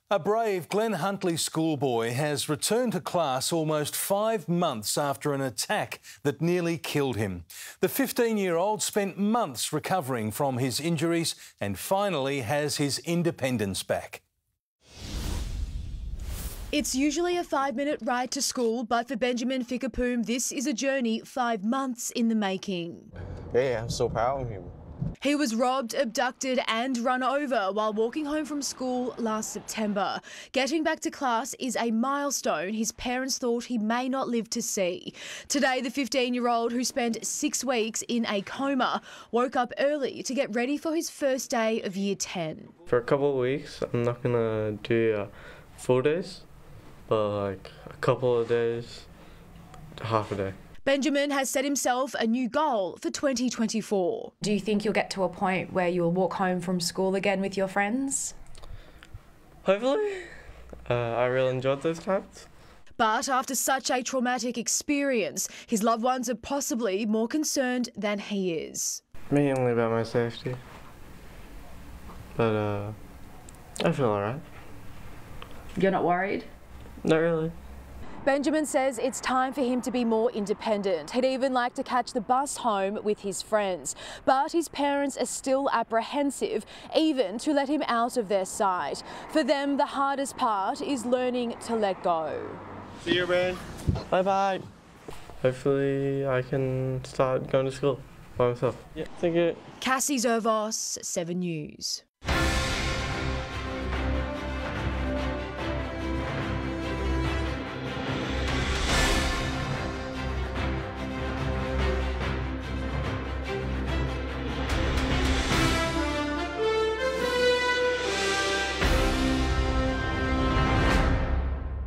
A brave Glen Huntly schoolboy has returned to class almost 5 months after an attack that nearly killed him. The 15-year-old spent months recovering from his injuries and finally has his independence back. It's usually a 5-minute ride to school, but for Benjamin Fikapoom, this is a journey 5 months in the making. Yeah, I'm so proud of him. He was robbed, abducted and run over while walking home from school last September. Getting back to class is a milestone his parents thought he may not live to see. Today, the 15-year-old, who spent 6 weeks in a coma, woke up early to get ready for his first day of Year 10. For a couple of weeks, I'm not going to do full days, but like a couple of days, half a day. Benjamin has set himself a new goal for 2024. Do you think you'll get to a point where you'll walk home from school again with your friends? Hopefully. I really enjoyed those times. But after such a traumatic experience, his loved ones are possibly more concerned than he is. Mainly about my safety. But I feel alright. You're not worried? Not really. Benjamin says it's time for him to be more independent. He'd even like to catch the bus home with his friends. But his parents are still apprehensive, even to let him out of their sight. For them, the hardest part is learning to let go. See you, man. Bye-bye. Hopefully I can start going to school by myself. Yeah, thank you. Cassie Zervos, 7 News.